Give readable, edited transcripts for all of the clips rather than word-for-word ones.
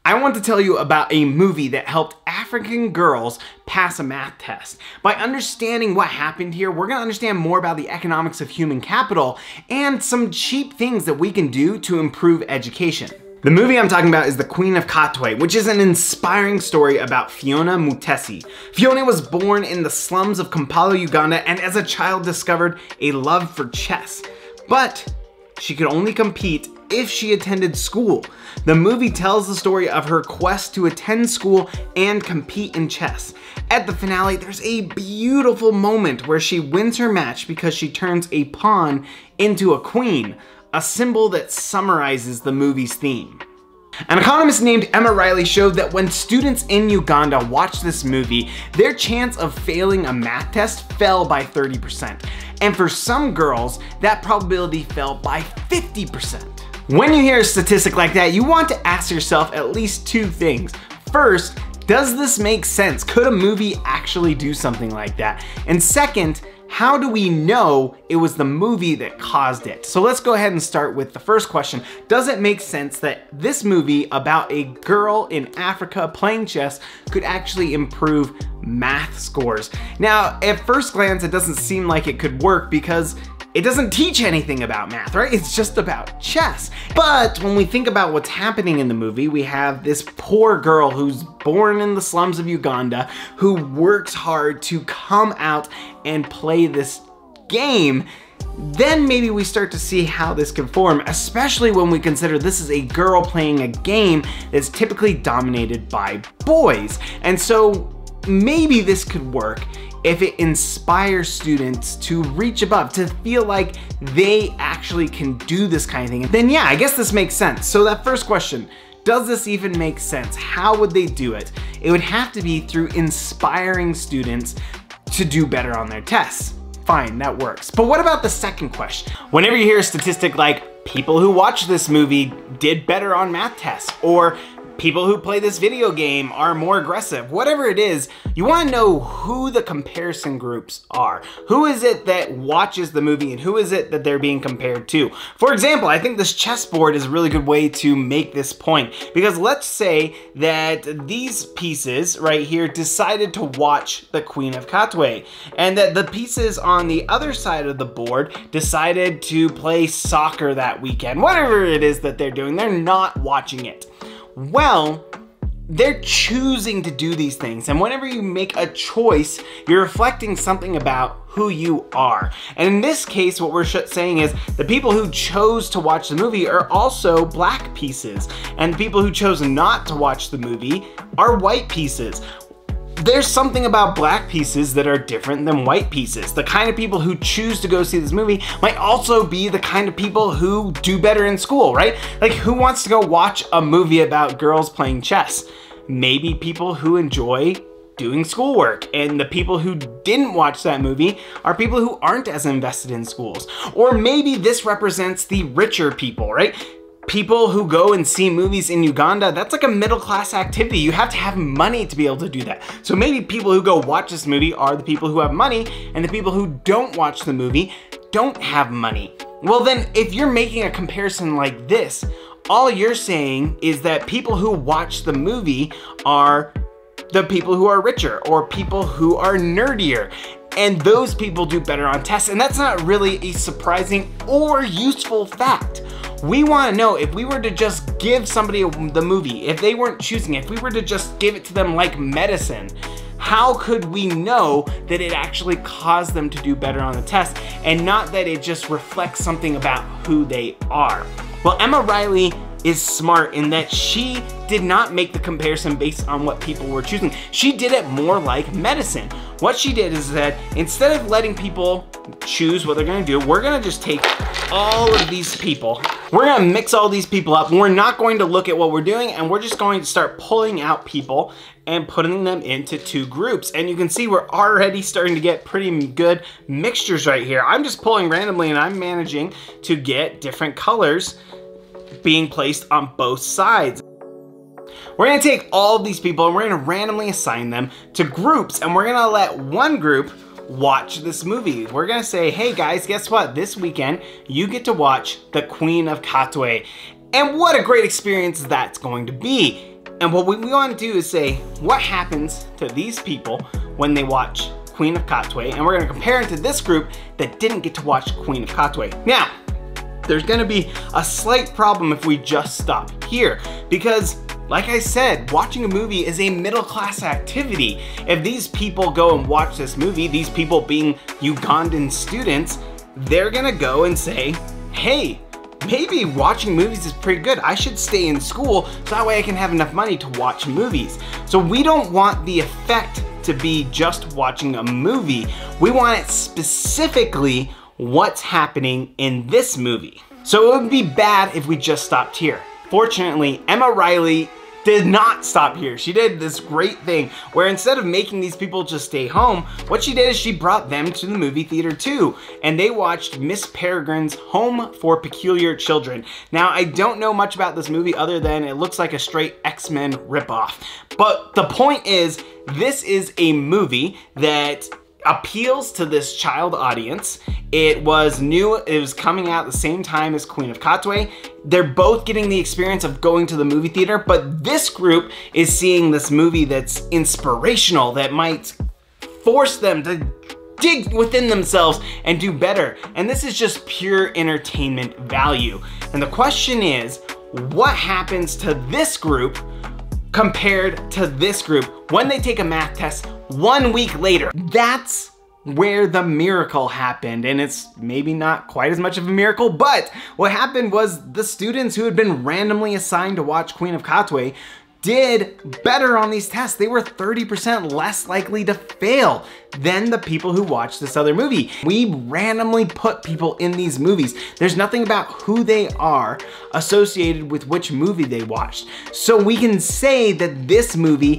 I want to tell you about a movie that helped African girls pass a math test. By understanding what happened here, we're going to understand more about the economics of human capital and some cheap things that we can do to improve education. The movie I'm talking about is The Queen of Katwe, which is an inspiring story about Fiona Mutesi. Fiona was born in the slums of Kampala, Uganda, and as a child discovered a love for chess. But she could only compete if she attended school. The movie tells the story of her quest to attend school and compete in chess. At the finale, there's a beautiful moment where she wins her match because she turns a pawn into a queen, a symbol that summarizes the movie's theme. An economist named Emma Riley showed that when students in Uganda watched this movie, their chance of failing a math test fell by 30%. And for some girls, that probability fell by 50%. When you hear a statistic like that, you want to ask yourself at least two things. First, does this make sense? Could a movie actually do something like that? And second, how do we know it was the movie that caused it? So let's go ahead and start with the first question. Does it make sense that this movie about a girl in Africa playing chess could actually improve math scores? Now, at first glance, it doesn't seem like it could work because it doesn't teach anything about math, right? It's just about chess. But when we think about what's happening in the movie, we have this poor girl who's born in the slums of Uganda who works hard to come out and play this game. Then maybe we start to see how this can form, especially when we consider this is a girl playing a game that's typically dominated by boys. And so maybe this could work if it inspires students to reach above, to feel like they actually can do this kind of thing. Then yeah, I guess this makes sense. So that first question, does this even make sense? How would they do it? It would have to be through inspiring students to do better on their tests. Fine, that works. But what about the second question? Whenever you hear a statistic like people who watch this movie did better on math tests, or people who play this video game are more aggressive, whatever it is, you want to know who the comparison groups are. Who is it that watches the movie and who is it that they're being compared to? For example, I think this chessboard is a really good way to make this point, because let's say that these pieces right here decided to watch The Queen of Katwe, and that the pieces on the other side of the board decided to play soccer that weekend. Whatever it is that they're doing, they're not watching it. Well, they're choosing to do these things, and whenever you make a choice, you're reflecting something about who you are. And in this case, what we're saying is the people who chose to watch the movie are also black pieces, and the people who chose not to watch the movie are white pieces. There's something about black pieces that are different than white pieces. The kind of people who choose to go see this movie might also be the kind of people who do better in school, right? Like, who wants to go watch a movie about girls playing chess? Maybe people who enjoy doing schoolwork, and the people who didn't watch that movie are people who aren't as invested in schools. Or maybe this represents the richer people, right? People who go and see movies in Uganda, that's like a middle class activity. You have to have money to be able to do that. So maybe people who go watch this movie are the people who have money, and the people who don't watch the movie don't have money. Well then, if you're making a comparison like this, all you're saying is that people who watch the movie are the people who are richer, or people who are nerdier. And those people do better on tests, and that's not really a surprising or useful fact. We want to know, if we were to just give somebody the movie, if they weren't choosing it, if we were to just give it to them like medicine, how could we know that it actually caused them to do better on the test, and not that it just reflects something about who they are? Well, Emma Riley is smart in that she did not make the comparison based on what people were choosing. She did it more like medicine. What she did is that instead of letting people choose what they're gonna do, we're gonna just take all of these people, we're gonna mix all these people up, and we're not going to look at what we're doing, and we're just going to start pulling out people and putting them into two groups. And you can see we're already starting to get pretty good mixtures right here. I'm just pulling randomly, and I'm managing to get different colors being placed on both sides. We're gonna take all of these people and we're gonna randomly assign them to groups, and we're gonna let one group watch this movie. We're gonna say, hey guys, guess what? This weekend, you get to watch The Queen of Katwe. And what a great experience that's going to be. And what we want to do is say, what happens to these people when they watch Queen of Katwe? And we're gonna compare it to this group that didn't get to watch Queen of Katwe. Now, there's gonna be a slight problem if we just stop here, because like I said, watching a movie is a middle-class activity. If these people go and watch this movie, these people being Ugandan students, they're gonna go and say, hey, maybe watching movies is pretty good. I should stay in school so that way I can have enough money to watch movies. So we don't want the effect to be just watching a movie. We want it specifically what's happening in this movie. So it would be bad if we just stopped here. Fortunately, Emma Riley did not stop here. She did this great thing where instead of making these people just stay home, what she did is she brought them to the movie theater too, and they watched Miss Peregrine's Home for Peculiar Children. Now, I don't know much about this movie other than it looks like a straight X-Men ripoff. But the point is, this is a movie that appeals to this child audience. It was new, it was coming out the same time as Queen of Katwe. They're both getting the experience of going to the movie theater, but this group is seeing this movie that's inspirational, that might force them to dig within themselves and do better. And this is just pure entertainment value. And the question is, what happens to this group compared to this group when they take a math test 1 week later? That's where the miracle happened, and it's maybe not quite as much of a miracle, but what happened was the students who had been randomly assigned to watch Queen of Katwe did better on these tests. They were 30% less likely to fail than the people who watched this other movie. We randomly put people in these movies. There's nothing about who they are associated with which movie they watched. So we can say that this movie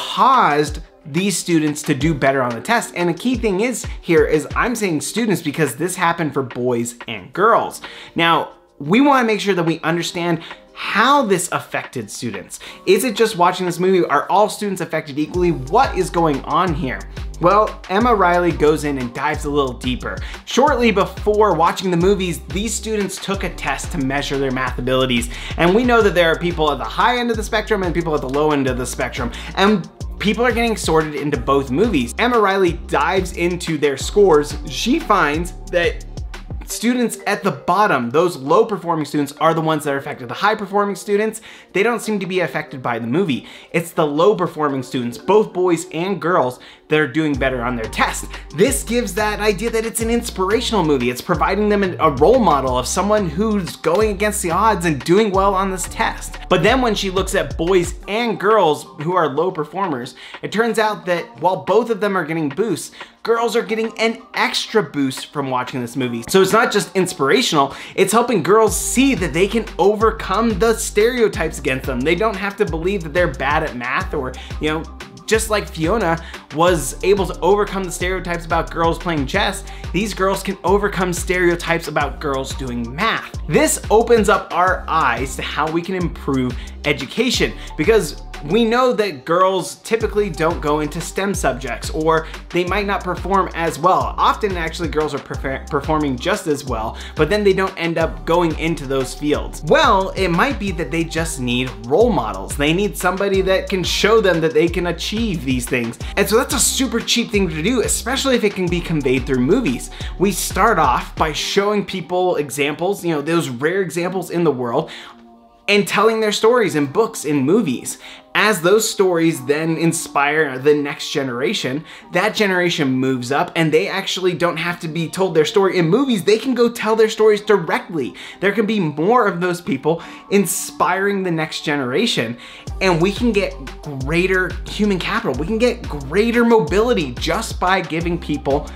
caused these students to do better on the test. And the key thing is here is I'm saying students because this happened for boys and girls. Now, we want to make sure that we understand how this affected students. Is it just watching this movie? Are all students affected equally? What is going on here? Well, Emma Riley goes in and dives a little deeper. Shortly before watching the movies, these students took a test to measure their math abilities. And we know that there are people at the high end of the spectrum and people at the low end of the spectrum. And people are getting sorted into both movies. Emma Riley dives into their scores. She finds that students at the bottom, those low performing students, are the ones that are affected. The high performing students, they don't seem to be affected by the movie. It's the low performing students, both boys and girls, that are doing better on their test. This gives that idea that it's an inspirational movie. It's providing them a role model of someone who's going against the odds and doing well on this test. But then when she looks at boys and girls who are low performers, it turns out that while both of them are getting boosts, girls are getting an extra boost from watching this movie. So it's not just inspirational, it's helping girls see that they can overcome the stereotypes against them. They don't have to believe that they're bad at math or, you know, just like Fiona was able to overcome the stereotypes about girls playing chess, these girls can overcome stereotypes about girls doing math. This opens up our eyes to how we can improve education, because we know that girls typically don't go into STEM subjects, or they might not perform as well. Often actually girls are performing just as well, but then they don't end up going into those fields. Well, it might be that they just need role models. They need somebody that can show them that they can achieve these things. And so that's a super cheap thing to do, especially if it can be conveyed through movies. We start off by showing people examples, you know, those rare examples in the world, and telling their stories in books, in movies. As those stories then inspire the next generation, that generation moves up and they actually don't have to be told their story in movies. They can go tell their stories directly. There can be more of those people inspiring the next generation, and we can get greater human capital. We can get greater mobility just by giving people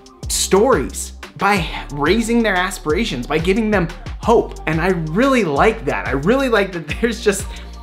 stories, by raising their aspirations, by giving them hope. And I really like that. I really like that there's just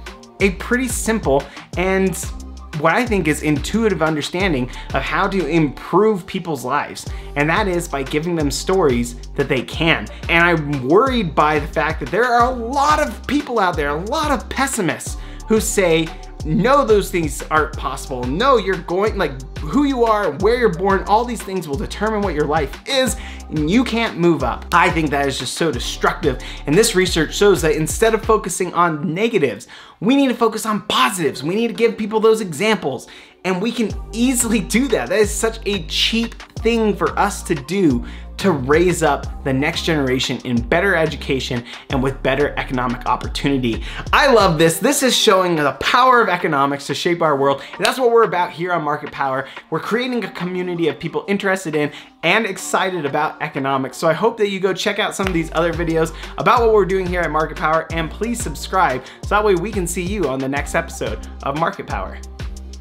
a pretty simple and what I think is intuitive understanding of how to improve people's lives. And that is by giving them stories that they can. And I'm worried by the fact that there are a lot of people out there, a lot of pessimists who say, no, those things aren't possible. No, you're going, like, who you are, where you're born, all these things will determine what your life is. and you can't move up. I think that is just so destructive, and this research shows that instead of focusing on negatives, we need to focus on positives. We need to give people those examples, and we can easily do that. That is such a cheap thing for us to do to raise up the next generation in better education and with better economic opportunity. I love this. This is showing the power of economics to shape our world, and that's what we're about here on Market Power. We're creating a community of people interested in and excited about economics. So I hope that you go check out some of these other videos about what we're doing here at Market Power, and please subscribe so that way we can see you on the next episode of Market Power.